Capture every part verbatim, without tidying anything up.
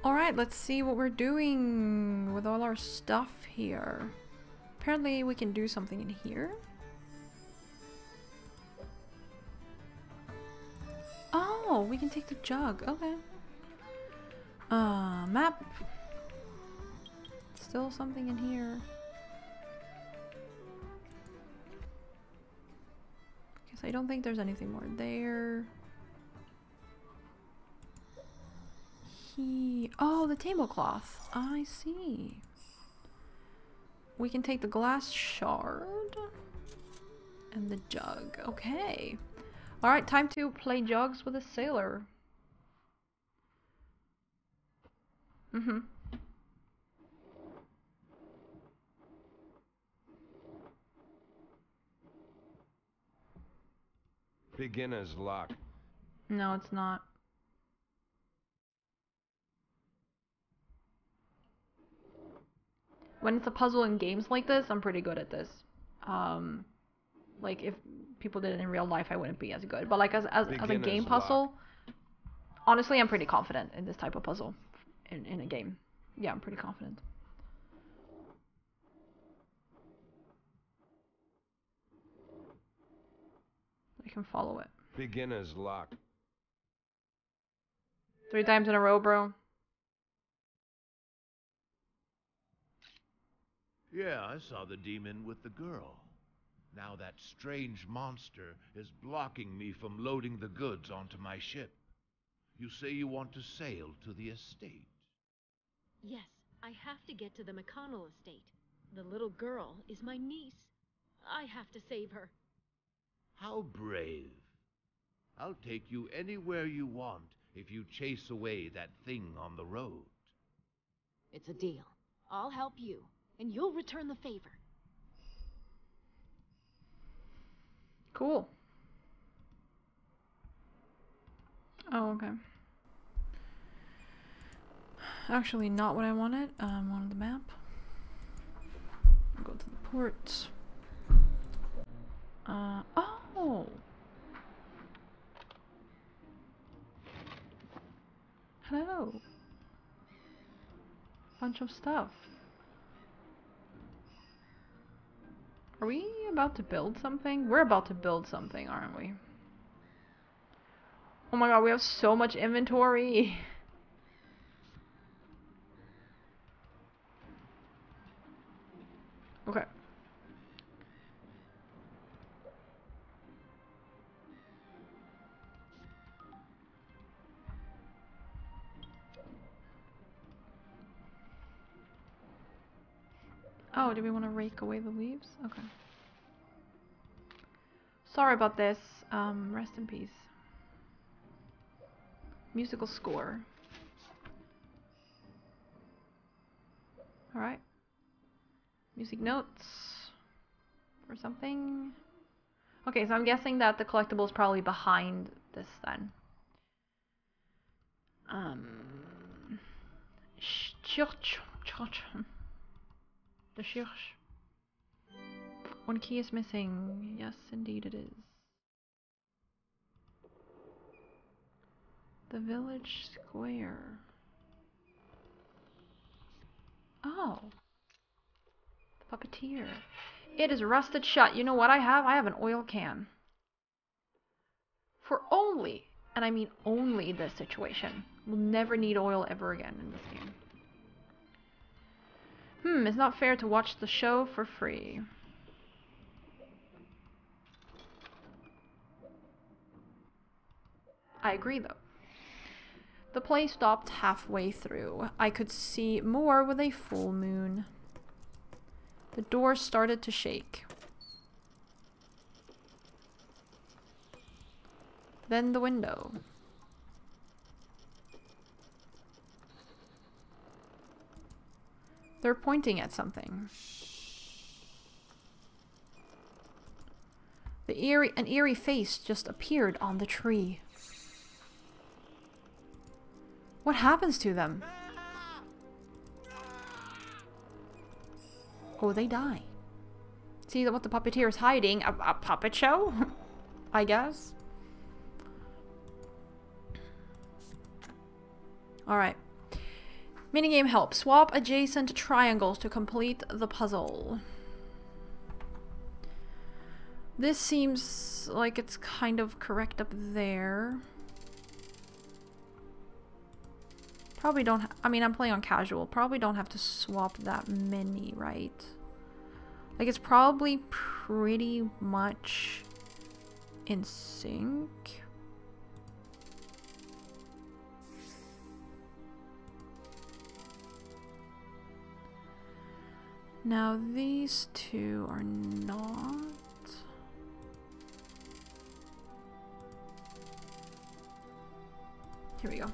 Alright, let's see what we're doing with all our stuff here. Apparently we can do something in here. Oh, we can take the jug. Okay. Uh, map. Still something in here. Guess I don't think there's anything more there. He... Oh, the tablecloth. I see. We can take the glass shard and the jug. Okay. Alright, time to play jugs with a sailor. Mm-hmm. Beginner's luck. No, it's not. When it's a puzzle in games like this, I'm pretty good at this. Um, like if people did it in real life, I wouldn't be as good. But like as as, as a game puzzle, honestly, I'm pretty confident in this type of puzzle in in a game. Yeah, I'm pretty confident. I can follow it. Beginner's luck. Three times in a row, bro. Yeah, I saw the demon with the girl. Now that strange monster is blocking me from loading the goods onto my ship. You say you want to sail to the estate? Yes, I have to get to the McConnell estate. The little girl is my niece. I have to save her. How brave. I'll take you anywhere you want if you chase away that thing on the road. It's a deal. I'll help you, and you'll return the favor. Cool. Oh, okay. Actually, not what I wanted. Um, wanted the map. I'll go to the port. Uh, oh! Hello. Bunch of stuff. Are we about to build something? We're about to build something, aren't we? Oh my god, we have so much inventory. Okay. Oh, do we want to rake away the leaves? Okay. Sorry about this. Um, rest in peace. Musical score. Alright. Music notes. Or something. Okay, so I'm guessing that the collectible is probably behind this then. Um. The church. One key is missing. Yes, indeed it is. The village square. Oh. The puppeteer. It is rusted shut. You know what I have? I have an oil can. For only, and I mean only this situation. We'll never need oil ever again in this game. Hmm, it's not fair to watch the show for free. I agree though. The play stopped halfway through. I could see more with a full moon. The door started to shake. Then the window. They're pointing at something. The eerie, an eerie face just appeared on the tree. What happens to them? Oh, they die. See what the puppeteer is hiding? A, a puppet show? I guess. Alright. Minigame help. Swap adjacent triangles to complete the puzzle. This seems like it's kind of correct up there. Probably don't ha I mean, I'm playing on casual. Probably don't have to swap that many, right? Like, it's probably pretty much in sync. Now, these two are not. Here we go.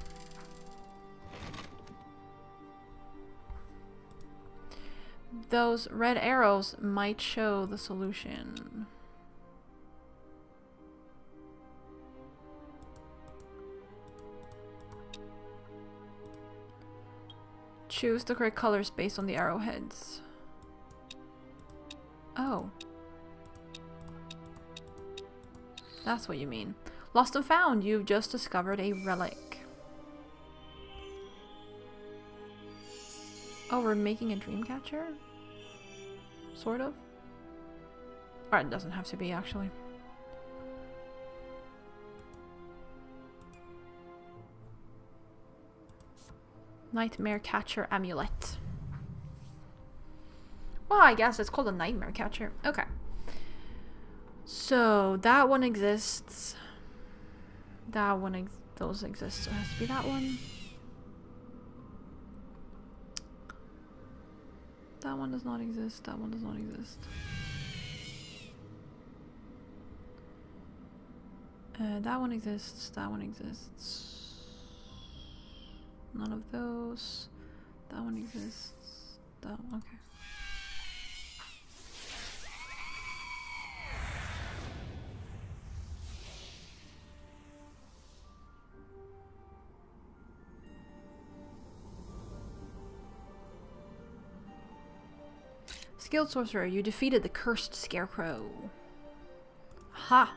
Those red arrows might show the solution. Choose the correct colors based on the arrowheads. Oh. That's what you mean. Lost and found. You've just discovered a relic. Oh, we're making a dream catcher? Sort of. Or it doesn't have to be, actually. Nightmare Catcher Amulet. Well, I guess it's called a Nightmare Catcher. Okay. So, that one exists. That one, ex those exist. So it has to be that one. That one does not exist. That one does not exist. Uh, that one exists. That one exists. None of those. That one exists. That one, okay. Skilled Sorcerer, you defeated the cursed Scarecrow. Ha!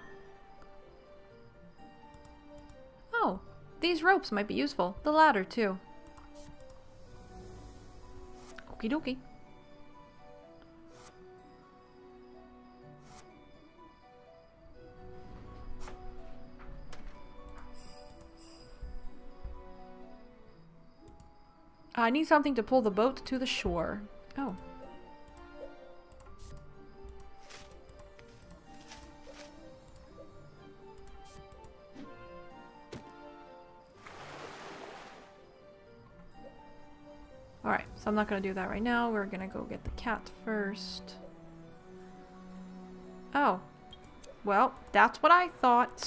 Oh, these ropes might be useful. The ladder, too. Okie dokie. I need something to pull the boat to the shore. Oh. Alright, so I'm not gonna do that right now. We're gonna go get the cat first. Oh. Well, that's what I thought.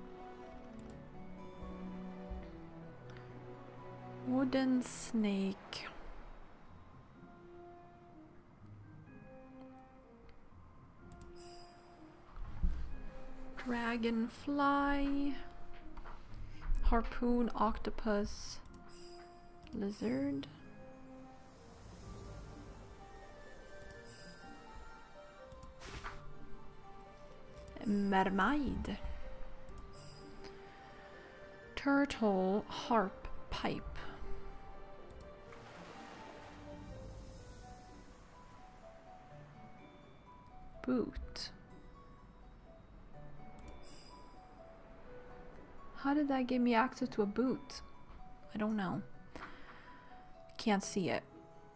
Wooden snake. Dragonfly. Harpoon, octopus, lizard. Mermaid. Turtle, harp, pipe. Boot. How did that give me access to a boot? I don't know. Can't see it.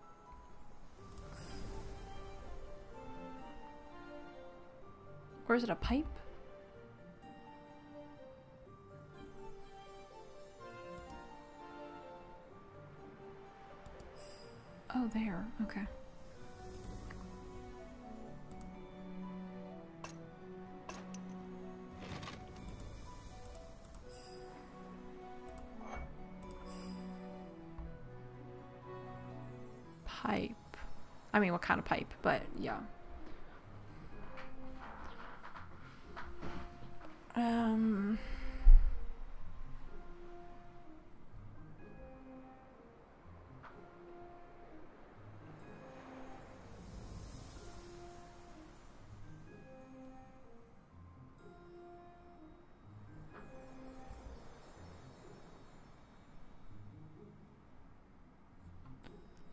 Or is it a pipe? Oh, there. Okay. Pipe. I mean, what kind of pipe? But yeah. Um.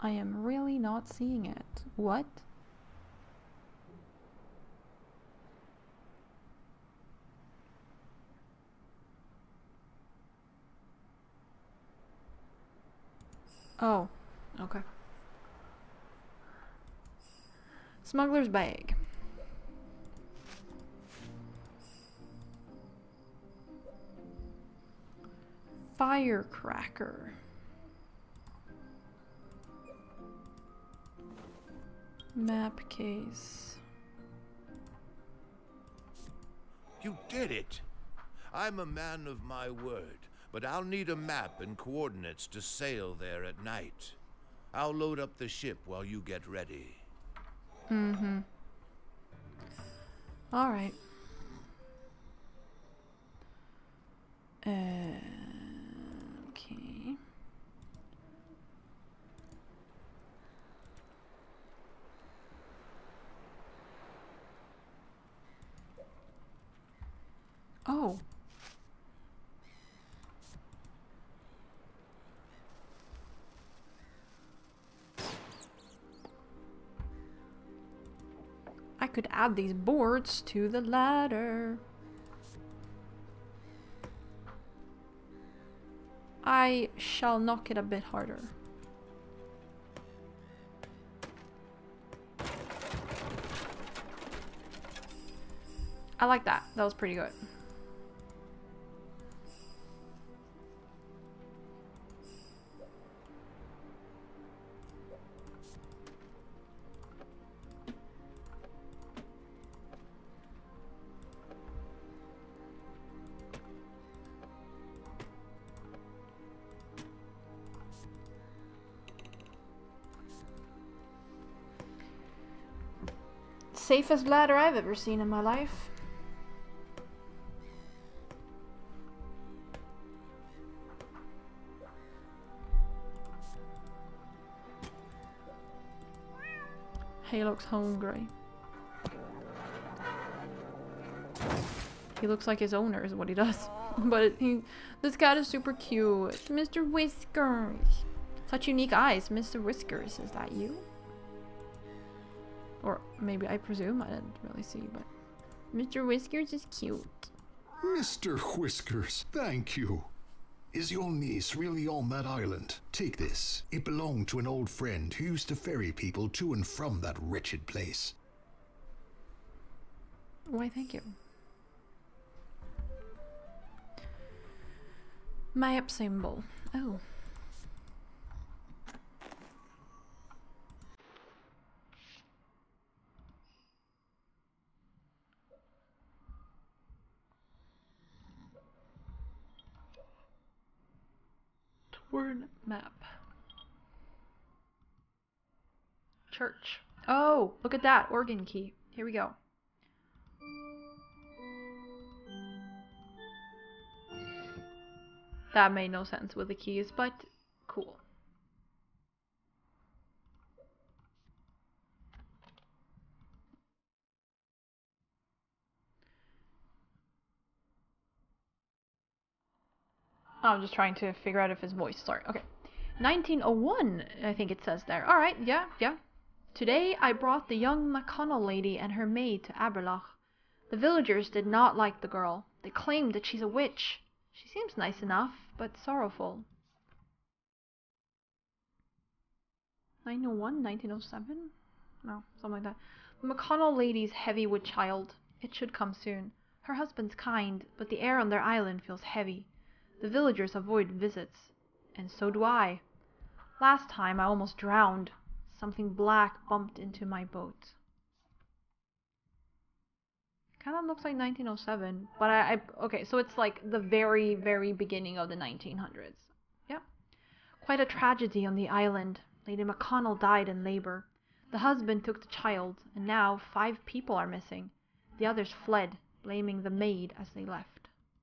I am really not seeing it. What? Oh, okay. Smuggler's bag. Firecracker. Map case. You did it! I'm a man of my word, but I'll need a map and coordinates to sail there at night. I'll load up the ship while you get ready. Mm-hmm. Alright. Uh, okay. Oh. I could add these boards to the ladder. I shall knock it a bit harder. I like that. That was pretty good. Safest ladder I've ever seen in my life. He looks hungry. He looks like his owner is what he does. But he, this cat is super cute. Mister Whiskers. Such unique eyes. Mister Whiskers, is that you? Or maybe, I presume, I didn't really see, but Mister Whiskers is cute. Mister Whiskers, thank you. Is your niece really on that island? Take this. It belonged to an old friend who used to ferry people to and from that wretched place. Why, thank you. Map symbol. Oh. Word map. Church. Oh, look at that organ key. Here we go. That made no sense with the keys, but cool. I'm just trying to figure out if his voice. Sorry. Okay. nineteen oh one, I think it says there. Alright, yeah, yeah. Today I brought the young McConnell lady and her maid to Aberloch. The villagers did not like the girl. They claimed that she's a witch. She seems nice enough, but sorrowful. nineteen oh one, nineteen oh seven? No, something like that. The McConnell lady's heavy with child. It should come soon. Her husband's kind, but the air on their island feels heavy. The villagers avoid visits, and so do I. Last time I almost drowned. Something black bumped into my boat. Kind of looks like nineteen oh seven, but I, I... Okay, so it's like the very, very beginning of the nineteen hundreds. Yeah. Quite a tragedy on the island. Lady McConnell died in labor. The husband took the child, and now five people are missing. The others fled, blaming the maid as they left.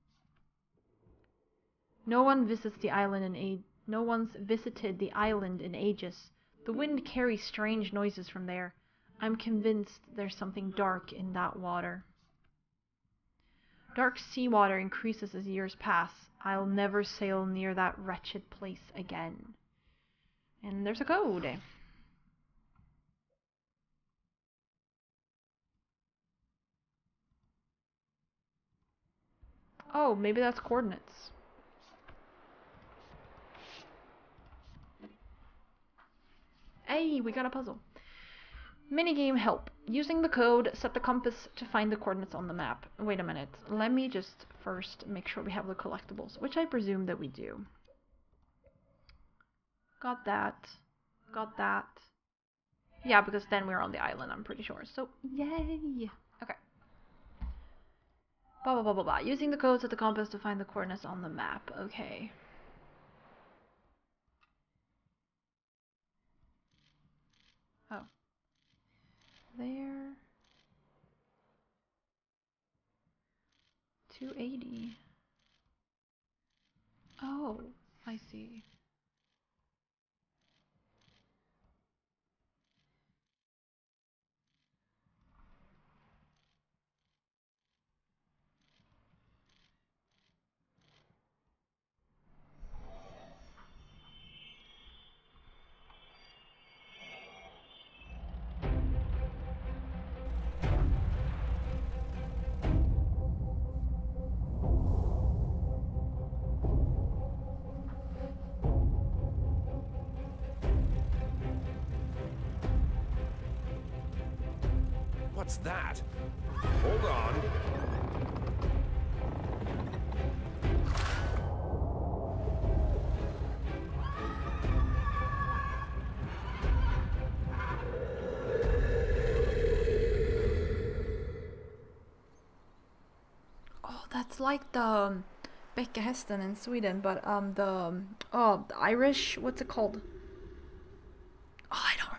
No one visits the island in age. No one's visited the island in ages. The wind carries strange noises from there. I'm convinced there's something dark in that water. Dark seawater increases as years pass. I'll never sail near that wretched place again. And there's a code. Oh, maybe that's coordinates. Hey, we got a puzzle. Minigame help. Using the code, set the compass to find the coordinates on the map. Wait a minute. Let me just first make sure we have the collectibles, which I presume that we do. Got that. Got that. Yeah, because then we're on the island, I'm pretty sure. So, yay! Okay. Blah, blah, blah, blah, blah. Using the code, set the compass to find the coordinates on the map. Okay. Oh. There. two eighty. Oh, I see. What's that? Hold on. Oh, that's like the um, Bäckahästen in Sweden, but um the um, oh the Irish, what's it called? Oh, I don't remember.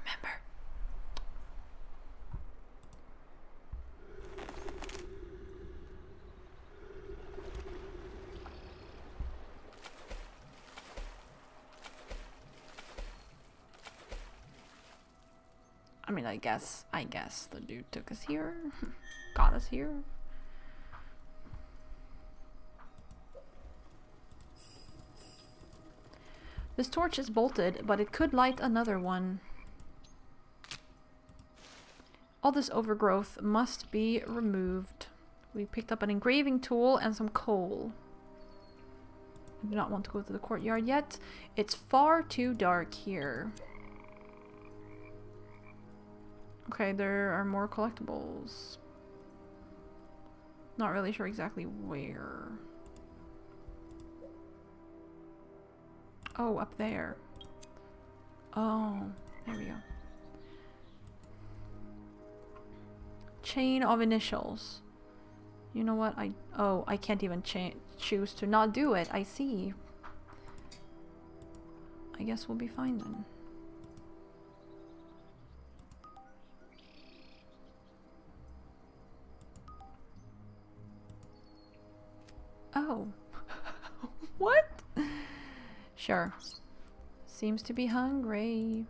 I mean, I guess, I guess the dude took us here, got us here. This torch is bolted, but it could light another one. All this overgrowth must be removed. We picked up an engraving tool and some coal. I do not want to go to the courtyard yet. It's far too dark here. Okay, there are more collectibles. Not really sure exactly where. Oh, up there. Oh, there we go. Chain of initials. You know what? I oh, I can't even cha choose to not do it. I see. I guess we'll be fine then. Oh. What? Sure. Seems to be hungry.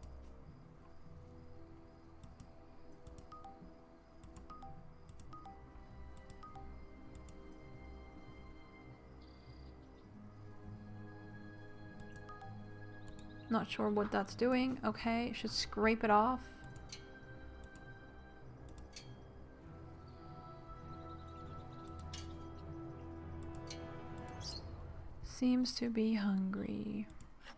Not sure what that's doing. Okay, should scrape it off. Seems to be hungry.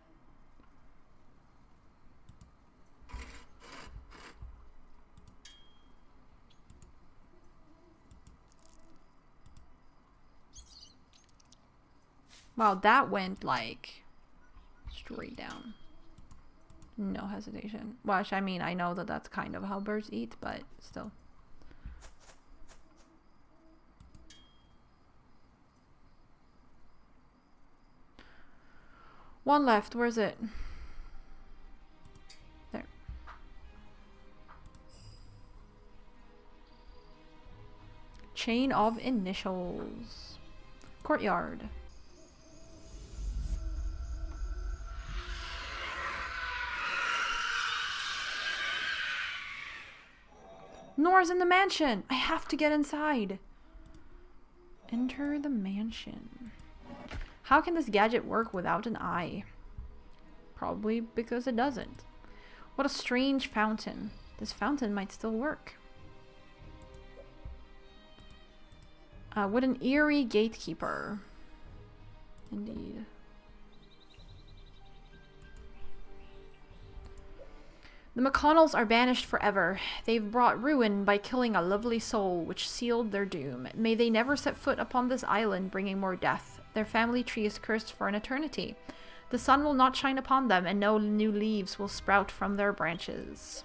Wow, that went like straight down. No hesitation. Well, I mean, I know that that's kind of how birds eat, but still. One left. Where is it? There. Chain of initials. Courtyard. Nora's in the mansion. I have to get inside. Enter the mansion. How can this gadget work without an eye? Probably because it doesn't. What a strange fountain. This fountain might still work. Uh, what an eerie gatekeeper. Indeed. The McConnells are banished forever. They've brought ruin by killing a lovely soul which sealed their doom. May they never set foot upon this island, bringing more death. Their family tree is cursed for an eternity. The sun will not shine upon them, and no new leaves will sprout from their branches.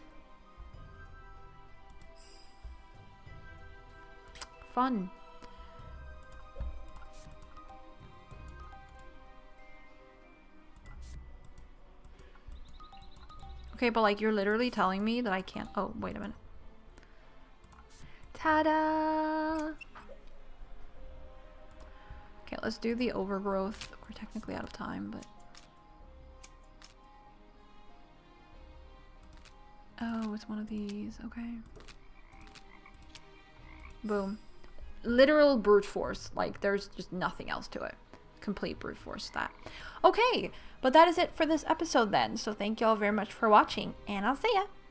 Fun. Okay, but like you're literally telling me that I can't. Oh, wait a minute. Ta-da! Okay, let's do the overgrowth. We're technically out of time, but... Oh, it's one of these. Okay. Boom. Literal brute force. Like, there's just nothing else to it. Complete brute force that. Okay, but that is it for this episode then. So thank you all very much for watching, and I'll see ya!